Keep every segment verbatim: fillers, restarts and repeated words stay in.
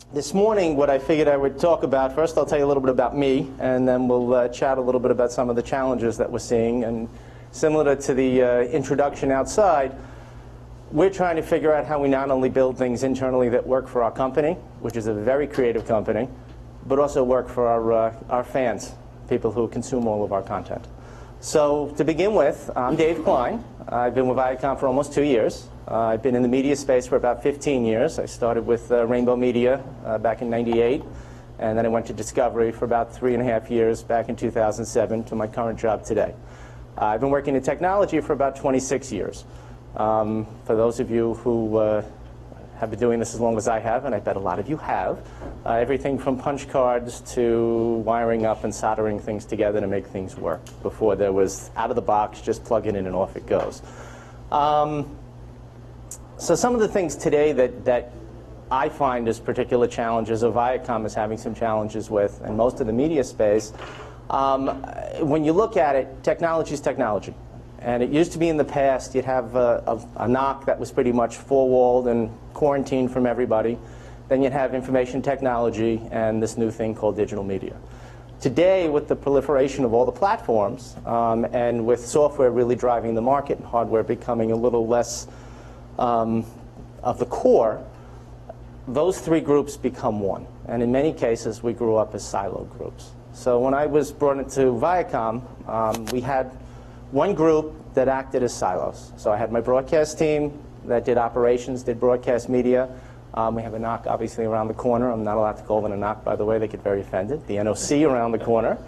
This morning, what I figured I would talk about, first I'll tell you a little bit about me, and then we'll uh, chat a little bit about some of the challenges that we're seeing. And similar to the uh, introduction outside, we're trying to figure out how we not only build things internally that work for our company, which is a very creative company, but also work for our, uh, our fans, people who consume all of our content. So to begin with, I'm Dave Klein. I've been with Viacom for almost two years. Uh, I've been in the media space for about fifteen years. I started with uh, Rainbow Media uh, back in ninety-eight, and then I went to Discovery for about three and a half years back in two thousand seven to my current job today. Uh, I've been working in technology for about twenty-six years. Um, for those of you who uh, have been doing this as long as I have, and I bet a lot of you have, uh, everything from punch cards to wiring up and soldering things together to make things work. Before there was out of the box, just plug it in and off it goes. Um, so some of the things today that, that I find as particular challenges, or Viacom is having some challenges with, and most of the media space, um, when you look at it, technology is technology. And it used to be in the past, you'd have a, a, a N O C that was pretty much four-walled and quarantined from everybody. Then you'd have information technology and this new thing called digital media. Today, with the proliferation of all the platforms, um, and with software really driving the market and hardware becoming a little less um, of the core, those three groups become one. And in many cases, we grew up as siloed groups. So when I was brought into Viacom, um, we had one group that acted as silos. So I had my broadcast team that did operations, did broadcast media. Um, we have a N O C obviously around the corner. I'm not allowed to call it an N O C, by the way. They get very offended. The N O C around the corner.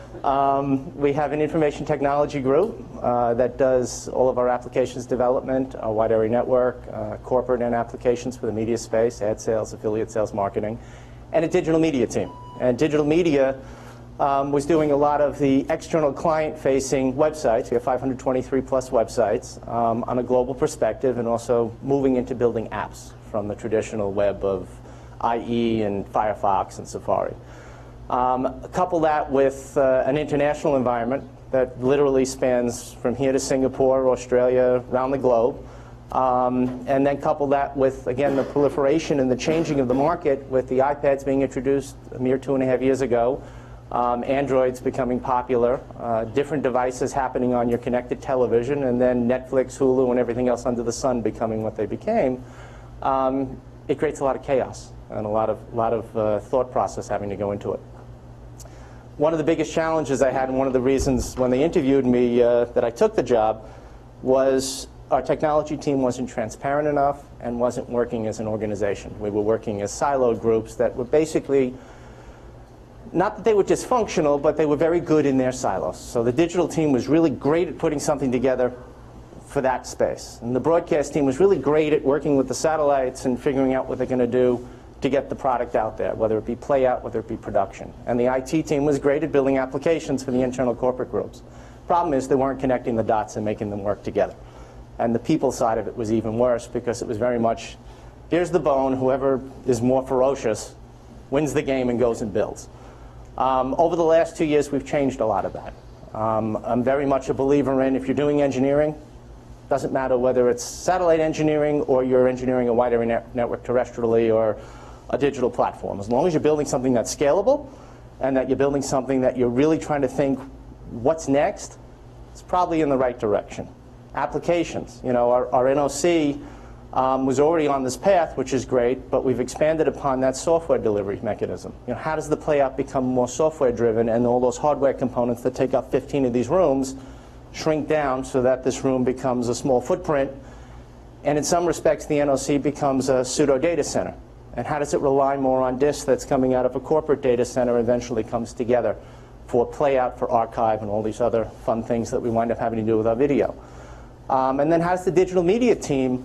Um, we have an information technology group uh, that does all of our applications development, our wide area network, uh, corporate and applications for the media space, ad sales, affiliate sales, marketing, and a digital media team. And digital media Um, was doing a lot of the external client-facing websites. We have five hundred twenty-three plus websites um, on a global perspective, and also moving into building apps from the traditional web of I E and Firefox and Safari. Um, couple that with uh, an international environment that literally spans from here to Singapore, Australia, around the globe. Um, and then couple that with, again, the proliferation and the changing of the market with the iPads being introduced a mere two and a half years ago. Um, Android's becoming popular, uh, different devices happening on your connected television, and then Netflix, Hulu, and everything else under the sun becoming what they became. Um, it creates a lot of chaos and a lot of, lot of uh, thought process having to go into it. One of the biggest challenges I had, and one of the reasons when they interviewed me uh, that I took the job, was our technology team wasn't transparent enough and wasn't working as an organization. We were working as siloed groups that were basically, not that they were dysfunctional, but they were very good in their silos. So the digital team was really great at putting something together for that space. And the broadcast team was really great at working with the satellites and figuring out what they're going to do to get the product out there, whether it be play out, whether it be production. And the I T team was great at building applications for the internal corporate groups. Problem is they weren't connecting the dots and making them work together. And the people side of it was even worse, because it was very much, here's the bone, whoever is more ferocious wins the game and goes and builds. Um, over the last two years, we've changed a lot of that. Um, I'm very much a believer in, if you're doing engineering, doesn't matter whether it's satellite engineering or you're engineering a wide area net network terrestrially or a digital platform. As long as you're building something that's scalable and that you're building something that you're really trying to think what's next, it's probably in the right direction. Applications, you know, our, our N O C Um, was already on this path, which is great, but we've expanded upon that software delivery mechanism. You know, how does the playout become more software-driven, and all those hardware components that take up fifteen of these rooms shrink down so that this room becomes a small footprint, and in some respects the N O C becomes a pseudo data center. And how does it rely more on disk that's coming out of a corporate data center eventually comes together for playout, for archive, and all these other fun things that we wind up having to do with our video. Um, and then how does the digital media team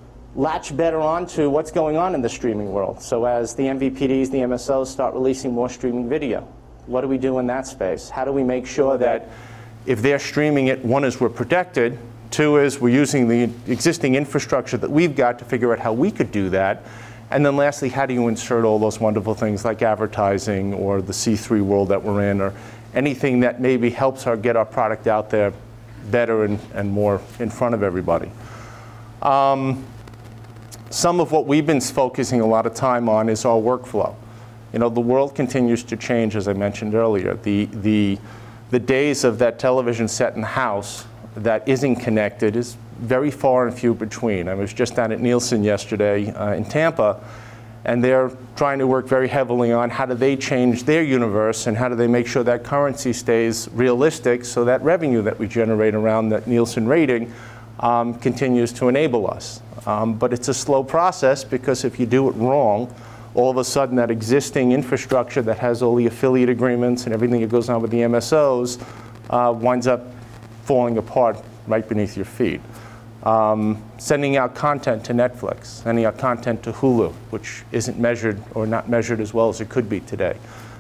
latch better onto what's going on in the streaming world? So as the M V P Ds, the M S Os start releasing more streaming video, what do we do in that space? How do we make sure that if they're streaming it, one is we're protected, two is we're using the existing infrastructure that we've got to figure out how we could do that, and then lastly, how do you insert all those wonderful things like advertising or the C three world that we're in, or anything that maybe helps our get our product out there better and, and more in front of everybody. Um, some of what we've been focusing a lot of time on is our workflow. You know, the world continues to change, as I mentioned earlier. The, the, the days of that television set in the house that isn't connected is very far and few between. I was just down at Nielsen yesterday uh, in Tampa, and they're trying to work very heavily on how do they change their universe and how do they make sure that currency stays realistic so that revenue that we generate around that Nielsen rating um, continues to enable us. Um, but it's a slow process because if you do it wrong, all of a sudden that existing infrastructure that has all the affiliate agreements and everything that goes on with the M S Os uh, winds up falling apart right beneath your feet. Um, sending out content to Netflix, sending out content to Hulu, which isn't measured or not measured as well as it could be today.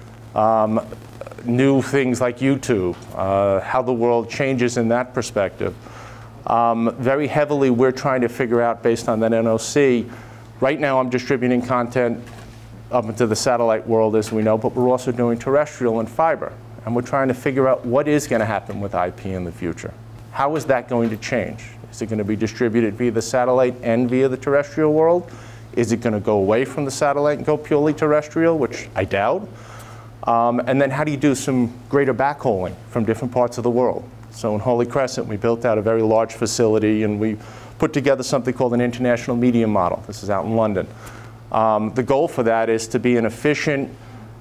Um, new things like YouTube, uh, how the world changes in that perspective. Um, very heavily we're trying to figure out based on that N O C. Right now I'm distributing content up into the satellite world as we know, but we're also doing terrestrial and fiber. And we're trying to figure out what is going to happen with I P in the future. How is that going to change? Is it going to be distributed via the satellite and via the terrestrial world? Is it going to go away from the satellite and go purely terrestrial, which I doubt? Um, and then how do you do some greater backhauling from different parts of the world? So in Holy Crescent, we built out a very large facility, and we put together something called an international media model. This is out in London. Um, the goal for that is to be an efficient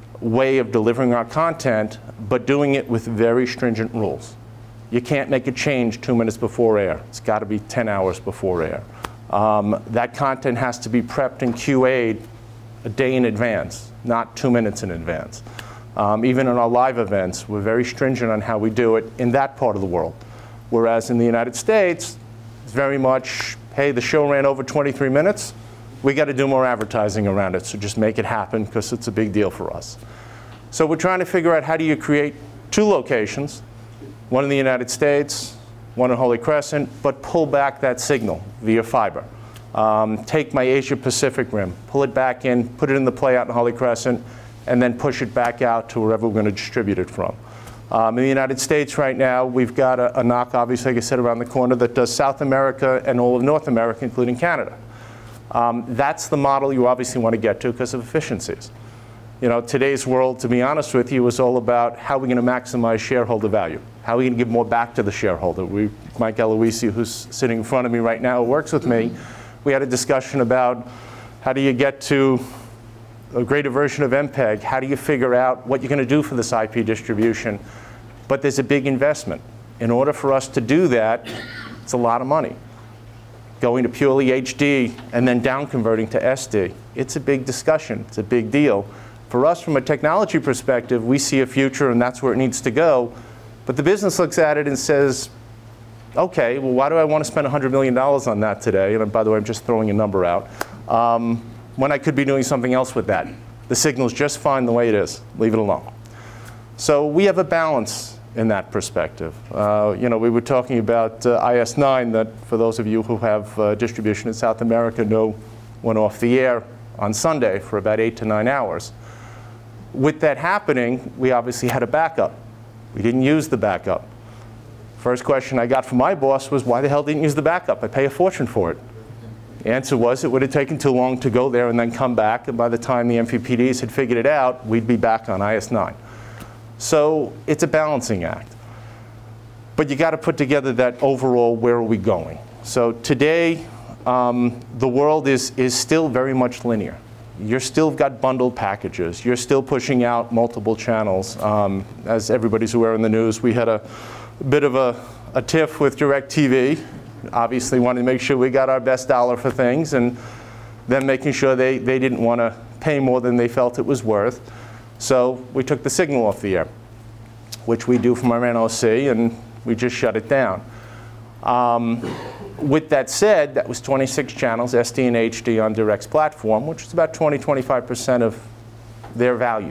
way of delivering our content, but doing it with very stringent rules. You can't make a change two minutes before air. It's got to be ten hours before air. Um, that content has to be prepped and Q A'd a day in advance, not two minutes in advance. Um, even in our live events, we're very stringent on how we do it in that part of the world. Whereas in the United States, it's very much, hey, the show ran over twenty-three minutes. We got to do more advertising around it, so just make it happen because it's a big deal for us. So we're trying to figure out how do you create two locations, one in the United States, one in Holy Crescent, but pull back that signal via fiber. Um, take my Asia Pacific rim, pull it back in, put it in the play out in Holy Crescent, and then push it back out to wherever we're going to distribute it from. Um, in the United States right now, we've got a, a N O C, obviously, like I said, around the corner that does South America and all of North America, including Canada. Um, that's the model you obviously want to get to because of efficiencies. You know, today's world, to be honest with you, is all about how are we going to maximize shareholder value? How are we going to give more back to the shareholder? We, Mike Eloisi, who's sitting in front of me right now, who works with me, we had a discussion about how do you get to a greater version of M P E G? How do you figure out what you're going to do for this I P distribution? But there's a big investment. In order for us to do that, it's a lot of money. Going to purely H D and then down converting to S D, it's a big discussion. It's a big deal. For us, from a technology perspective, we see a future and that's where it needs to go. But the business looks at it and says, okay, well, why do I want to spend one hundred million dollars on that today? And by the way, I'm just throwing a number out. Um, when I could be doing something else with that. The signal's just fine the way it is. Leave it alone. So we have a balance in that perspective. Uh, you know, we were talking about uh, I S nine that, for those of you who have uh, distribution in South America, know went off the air on Sunday for about eight to nine hours. With that happening, we obviously had a backup. We didn't use the backup. First question I got from my boss was, why the hell didn't you use the backup? I pay a fortune for it. The answer was it would have taken too long to go there and then come back, and by the time the M V P Ds had figured it out, we'd be back on I S nine. So it's a balancing act. But you got to put together that overall, where are we going? So today, um, the world is, is still very much linear. You're still got bundled packages. You're still pushing out multiple channels. Um, as everybody's aware in the news, we had a bit of a, a tiff with DirecTV. Obviously wanted to make sure we got our best dollar for things, and then making sure they, they didn't want to pay more than they felt it was worth. So we took the signal off the air, which we do from our N O C, and we just shut it down. Um, with that said, that was twenty-six channels, S D and H D on Direct's platform, which is about twenty to twenty-five percent of their value.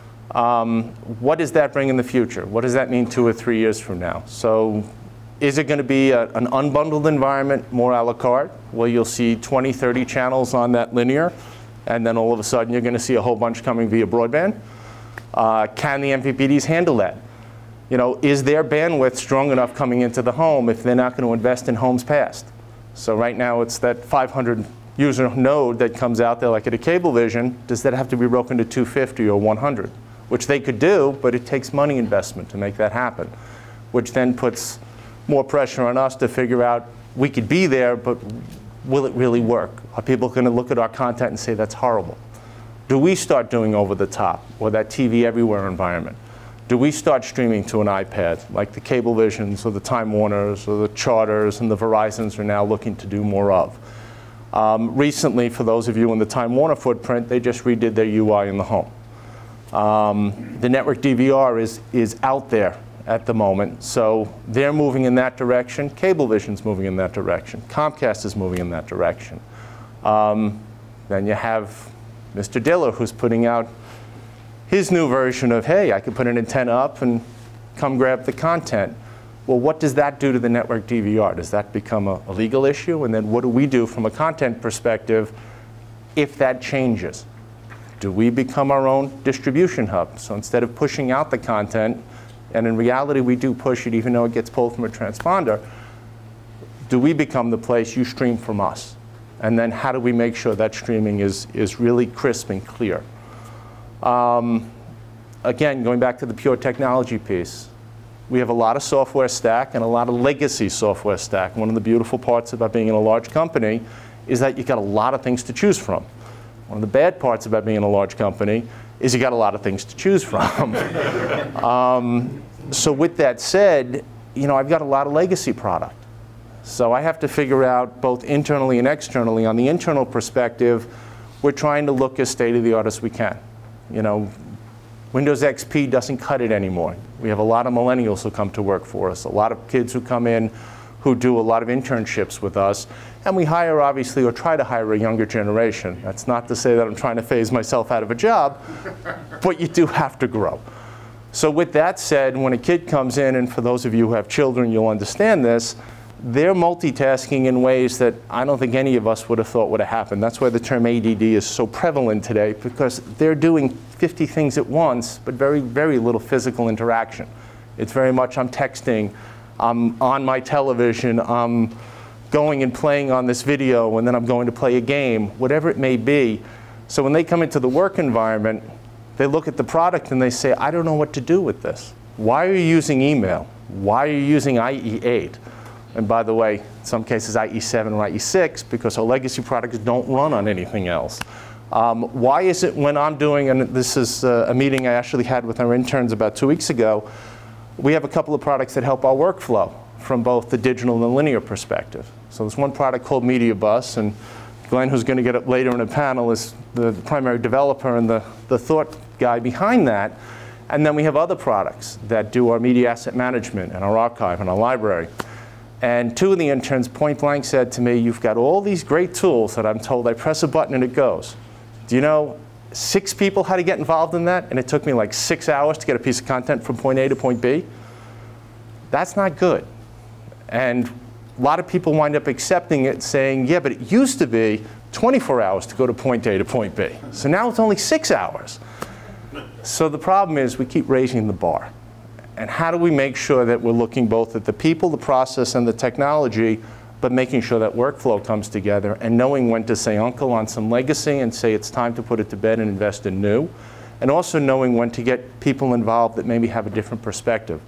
Um, what does that bring in the future? What does that mean two or three years from now? So is it going to be a, an unbundled environment, more a la carte, where you'll see twenty, thirty channels on that linear, and then all of a sudden you're going to see a whole bunch coming via broadband? Uh, can the M V P Ds handle that? You know, is their bandwidth strong enough coming into the home if they're not going to invest in homes passed? So right now it's that five hundred user node that comes out there like at a Cablevision, does that have to be broken to two fifty or one hundred? Which they could do, but it takes money investment to make that happen, which then puts more pressure on us to figure out we could be there, but will it really work? Are people going to look at our content and say that's horrible? Do we start doing over the top or that T V everywhere environment? Do we start streaming to an iPad like the Cablevisions or the Time Warners or the Charters and the Verizons are now looking to do more of? Um, recently, for those of you in the Time Warner footprint, they just redid their U I in the home. Um, the network D V R is, is out there at the moment, so they're moving in that direction. Cablevision's moving in that direction. Comcast is moving in that direction. Um, then you have Mister Diller, who's putting out his new version of, hey, I can put an antenna up and come grab the content. Well, what does that do to the network D V R? Does that become a, a legal issue? And then what do we do from a content perspective if that changes? Do we become our own distribution hub? So instead of pushing out the content, and in reality we do push it even though it gets pulled from a transponder, do we become the place you stream from us? And then how do we make sure that streaming is, is really crisp and clear? Um, again, going back to the pure technology piece, we have a lot of software stack and a lot of legacy software stack. One of the beautiful parts about being in a large company is that you got a lot of things to choose from. One of the bad parts about being in a large company is you got a lot of things to choose from. um, so with that said, you know, I've got a lot of legacy product. So I have to figure out both internally and externally. On the internal perspective, we're trying to look as state-of-the-art as we can. You know, Windows X P doesn't cut it anymore. We have a lot of millennials who come to work for us, a lot of kids who come in who do a lot of internships with us, and we hire, obviously, or try to hire a younger generation. That's not to say that I'm trying to phase myself out of a job, but you do have to grow. So with that said, when a kid comes in, and for those of you who have children, you'll understand this, they're multitasking in ways that I don't think any of us would have thought would have happened. That's why the term A D D is so prevalent today, because they're doing fifty things at once, but very, very little physical interaction. It's very much, I'm texting, I'm on my television, I'm going and playing on this video, and then I'm going to play a game, whatever it may be. So when they come into the work environment, they look at the product and they say, I don't know what to do with this. Why are you using email? Why are you using I E eight? And by the way, in some cases I E seven or I E six, because our legacy products don't run on anything else. Um, why is it when I'm doing, and this is uh, a meeting I actually had with our interns about two weeks ago, we have a couple of products that help our workflow from both the digital and the linear perspective. So there's one product called Media Bus, and Glenn, who's going to get up later in the panel, is the primary developer and the, the thought guy behind that. And then we have other products that do our media asset management and our archive and our library. And two of the interns point blank said to me, you've got all these great tools that I'm told I press a button and it goes. Do you know six people had to get involved in that, and it took me like six hours to get a piece of content from point A to point B? That's not good. And a lot of people wind up accepting it, saying, yeah, but it used to be twenty-four hours to go to point A to point B. So now it's only six hours. So the problem is we keep raising the bar. And how do we make sure that we're looking both at the people, the process, and the technology, but making sure that workflow comes together and knowing when to say uncle on some legacy and say it's time to put it to bed and invest in new, and also knowing when to get people involved that maybe have a different perspective.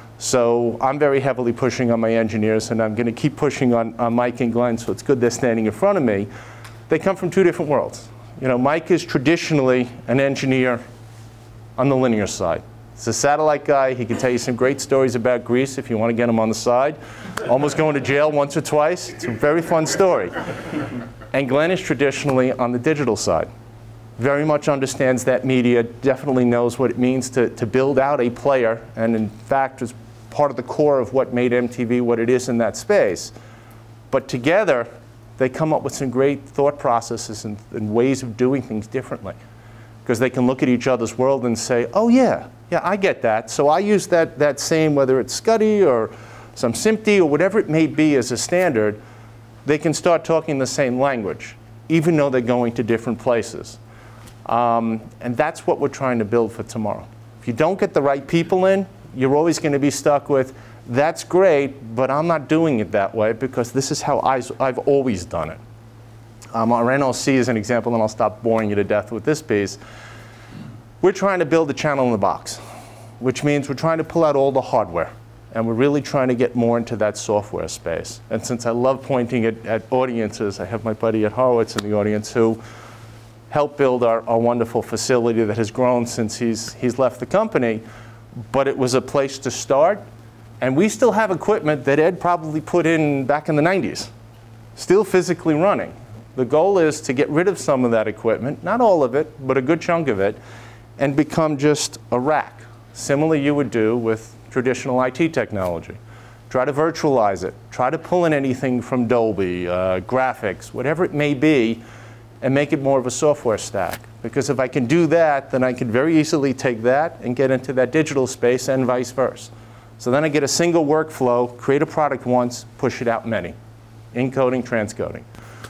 So I'm very heavily pushing on my engineers, and I'm going to keep pushing on, on Mike and Glenn, so it's good they're standing in front of me. They come from two different worlds. You know, Mike is traditionally an engineer on the linear side. He's a satellite guy. He can tell you some great stories about Greece if you want to get him on the side. Almost going to jail once or twice. It's a very fun story. And Glenn is traditionally on the digital side. Very much understands that media, definitely knows what it means to, to build out a player, and in fact is part of the core of what made M T V what it is in that space. But together, they come up with some great thought processes and, and ways of doing things differently. Because they can look at each other's world and say, oh yeah, yeah, I get that. So I use that, that same, whether it's Scuddy or some SMPTE or whatever it may be as a standard, they can start talking the same language, even though they're going to different places. Um, and that's what we're trying to build for tomorrow. If you don't get the right people in, you're always going to be stuck with, that's great, but I'm not doing it that way because this is how I, I've always done it. Um, our N O C is an example, and I'll stop boring you to death with this piece. We're trying to build a channel in the box, which means we're trying to pull out all the hardware. And we're really trying to get more into that software space. And since I love pointing at, at audiences, I have my buddy Ed Horowitz in the audience who helped build our, our wonderful facility that has grown since he's, he's left the company. But it was a place to start. And we still have equipment that Ed probably put in back in the nineties, still physically running. The goal is to get rid of some of that equipment, not all of it, but a good chunk of it, and become just a rack. Similarly, you would do with traditional I T technology. Try to virtualize it. Try to pull in anything from Dolby, uh, graphics, whatever it may be, and make it more of a software stack. Because if I can do that, then I can very easily take that and get into that digital space and vice versa. So then I get a single workflow, create a product once, push it out many. Encoding, transcoding.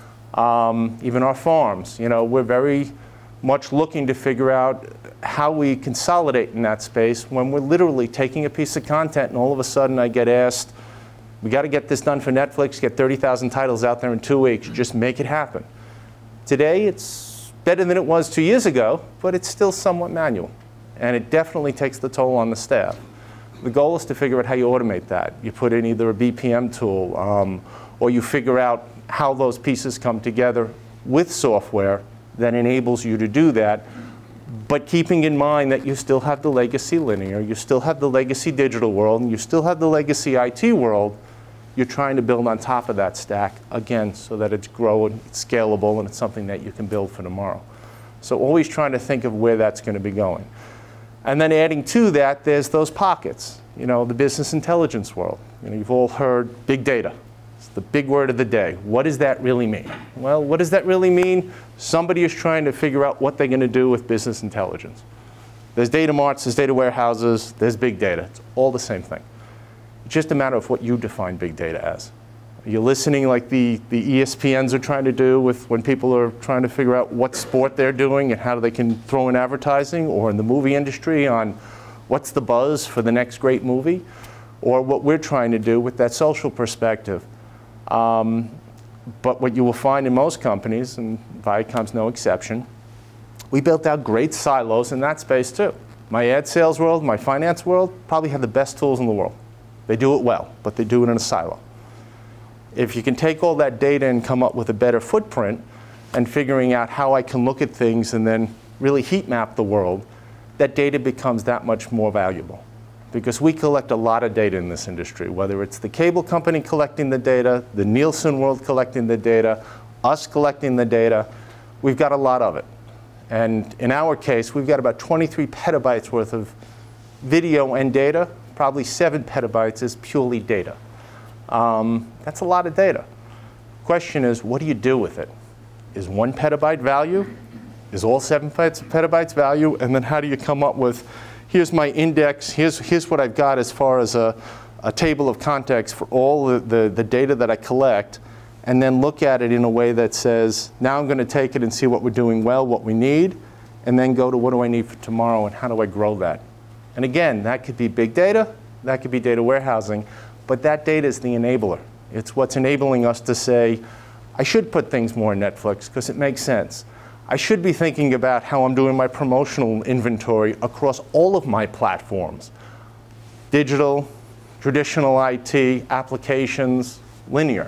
Um, even our farms, you know, we're very much looking to figure out how we consolidate in that space when we're literally taking a piece of content and all of a sudden I get asked, we got to get this done for Netflix, get thirty thousand titles out there in two weeks, just make it happen. Today it's better than it was two years ago, but it's still somewhat manual. And it definitely takes the toll on the staff. The goal is to figure out how you automate that. You put in either a B P M tool, um, or you figure out how those pieces come together with software that enables you to do that, but keeping in mind that you still have the legacy linear, you still have the legacy digital world, and you still have the legacy I T world. You're trying to build on top of that stack, again, so that it's growing, it's scalable, and it's something that you can build for tomorrow. So always trying to think of where that's going to be going. And then adding to that, there's those pockets. You know, the business intelligence world. You know, you've all heard big data. It's the big word of the day. What does that really mean? Well, what does that really mean? Somebody is trying to figure out what they're going to do with business intelligence. There's data marts, there's data warehouses, there's big data. It's all the same thing. It's just a matter of what you define big data as. You're listening like the, the E S P Ns are trying to do with when people are trying to figure out what sport they're doing and how they can throw in advertising, or in the movie industry on what's the buzz for the next great movie, or what we're trying to do with that social perspective. Um, but what you will find in most companies, and Viacom's no exception, we built out great silos in that space too. My ad sales world, my finance world, probably have the best tools in the world. They do it well, but they do it in a silo. If you can take all that data and come up with a better footprint and figuring out how I can look at things and then really heat map the world, that data becomes that much more valuable. Because we collect a lot of data in this industry, whether it's the cable company collecting the data, the Nielsen world collecting the data, us collecting the data, we've got a lot of it. And in our case, we've got about twenty-three petabytes worth of video and data, probably seven petabytes is purely data. Um, that's a lot of data. Question is, what do you do with it? Is one petabyte value? Is all seven petabytes value? And then how do you come up with, here's my index, here's, here's what I've got as far as a, a table of context for all the, the, the data that I collect, and then look at it in a way that says, now I'm going to take it and see what we're doing well, what we need, and then go to what do I need for tomorrow and how do I grow that? And again, that could be big data, that could be data warehousing, but that data is the enabler. It's what's enabling us to say, I should put things more in Netflix because it makes sense. I should be thinking about how I'm doing my promotional inventory across all of my platforms. Digital, traditional I T, applications, linear.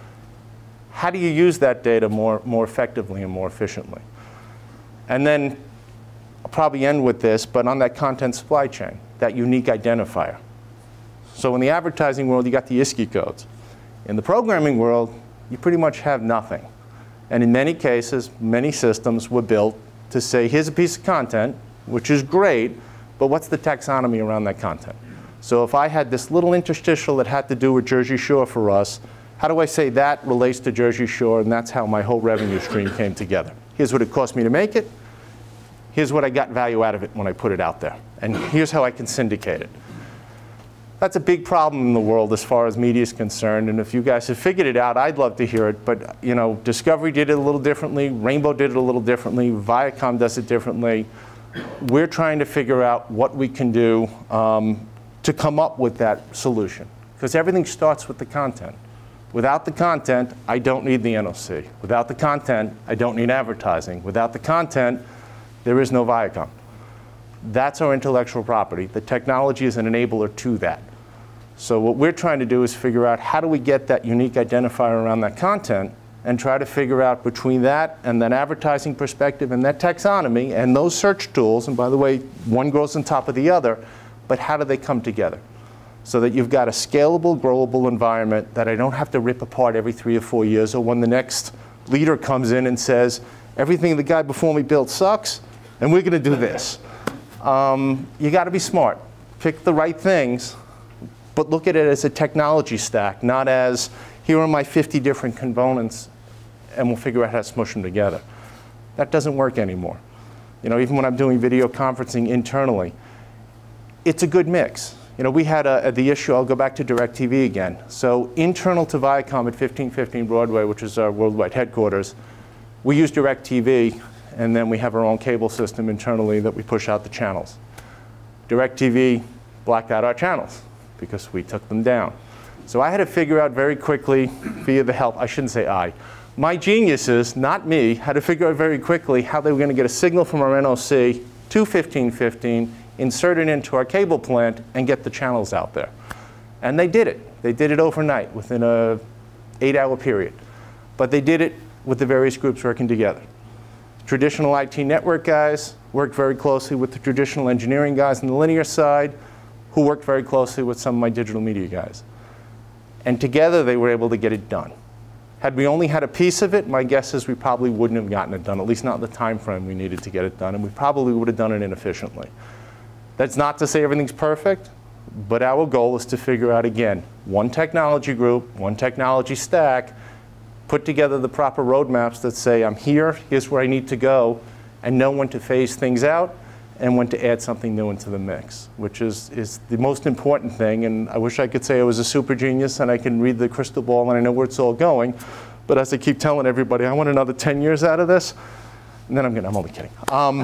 How do you use that data more, more effectively and more efficiently? And then I'll probably end with this, but on that content supply chain, that unique identifier. So in the advertising world, you got the I S C I codes. In the programming world, you pretty much have nothing. And in many cases, many systems were built to say, here's a piece of content, which is great, but what's the taxonomy around that content? So if I had this little interstitial that had to do with Jersey Shore for us, how do I say that relates to Jersey Shore, and that's how my whole revenue stream came together? Here's what it cost me to make it. Here's what I got value out of it when I put it out there. And here's how I can syndicate it. That's a big problem in the world as far as media is concerned, and if you guys have figured it out, I'd love to hear it, but you know, Discovery did it a little differently, Rainbow did it a little differently, Viacom does it differently. We're trying to figure out what we can do um, to come up with that solution, because everything starts with the content. Without the content, I don't need the N O C. Without the content, I don't need advertising. Without the content, there is no Viacom. That's our intellectual property. The technology is an enabler to that. So what we're trying to do is figure out how do we get that unique identifier around that content and try to figure out between that and that advertising perspective and that taxonomy and those search tools, and by the way, one grows on top of the other, but how do they come together? So that you've got a scalable, growable environment that I don't have to rip apart every three or four years, or when the next leader comes in and says, everything the guy before me built sucks, and we're going to do this. Um, you got to be smart. Pick the right things, but look at it as a technology stack, not as, here are my fifty different components, and we'll figure out how to smush them together. That doesn't work anymore. You know, even when I'm doing video conferencing internally, it's a good mix. You know, we had a, the issue, I'll go back to DirecTV again. So internal to Viacom at fifteen fifteen Broadway, which is our worldwide headquarters, we use DirecTV, and then we have our own cable system internally that we push out the channels. DirecTV blacked out our channels because we took them down. So I had to figure out very quickly, via the help, I shouldn't say I, my geniuses, not me, had to figure out very quickly how they were going to get a signal from our N O C to fifteen fifteen, insert it into our cable plant, and get the channels out there. And they did it. They did it overnight, within a eight hour period. But they did it with the various groups working together. Traditional I T network guys worked very closely with the traditional engineering guys on the linear side, who worked very closely with some of my digital media guys. And together they were able to get it done. Had we only had a piece of it, my guess is we probably wouldn't have gotten it done, at least not in the time frame we needed to get it done, and we probably would have done it inefficiently. That's not to say everything's perfect, but our goal is to figure out, again, one technology group, one technology stack, put together the proper roadmaps that say, I'm here, here's where I need to go, and know when to phase things out and when to add something new into the mix, which is, is the most important thing. And I wish I could say I was a super genius and I can read the crystal ball and I know where it's all going. But as I keep telling everybody, I want another ten years out of this. And then I'm gonna, I'm only kidding. Um,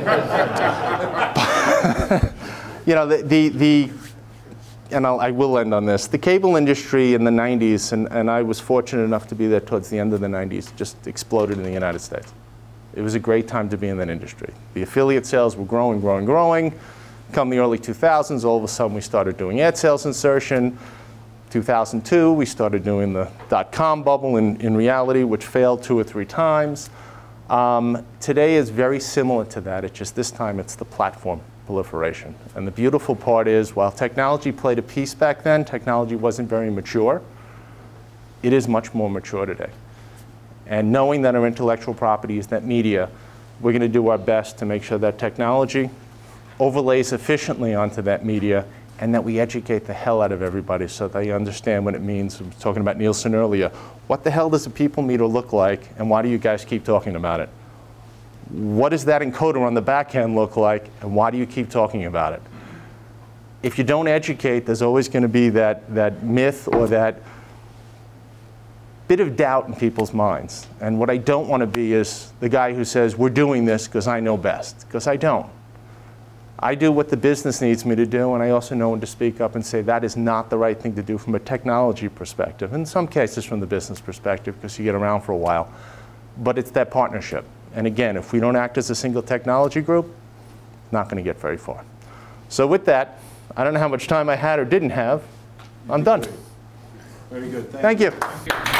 you know, the, the, the and I'll, I will end on this. The cable industry in the nineties, and, and I was fortunate enough to be there towards the end of the nineties, just exploded in the United States. It was a great time to be in that industry. The affiliate sales were growing, growing, growing. Come the early two thousands, all of a sudden we started doing ad sales insertion. two thousand two, we started doing the dot-com bubble in, in reality, which failed two or three times. Um, today is very similar to that. It's just this time it's the platform proliferation. And the beautiful part is, while technology played a piece back then, technology wasn't very mature. It is much more mature today. And knowing that our intellectual property is that media, we're going to do our best to make sure that technology overlays efficiently onto that media, and that we educate the hell out of everybody so they understand what it means. We were talking about Nielsen earlier. What the hell does a people meter look like, and why do you guys keep talking about it? What does that encoder on the back end look like, and why do you keep talking about it? If you don't educate, there's always going to be that, that myth or that bit of doubt in people's minds. And what I don't want to be is the guy who says, we're doing this because I know best, because I don't. I do what the business needs me to do, and I also know when to speak up and say that is not the right thing to do from a technology perspective. In some cases from the business perspective, because you get around for a while. But it's that partnership. And again, if we don't act as a single technology group, not going to get very far. So with that, I don't know how much time I had or didn't have. I'm done. Very good. Thank, Thank you. you.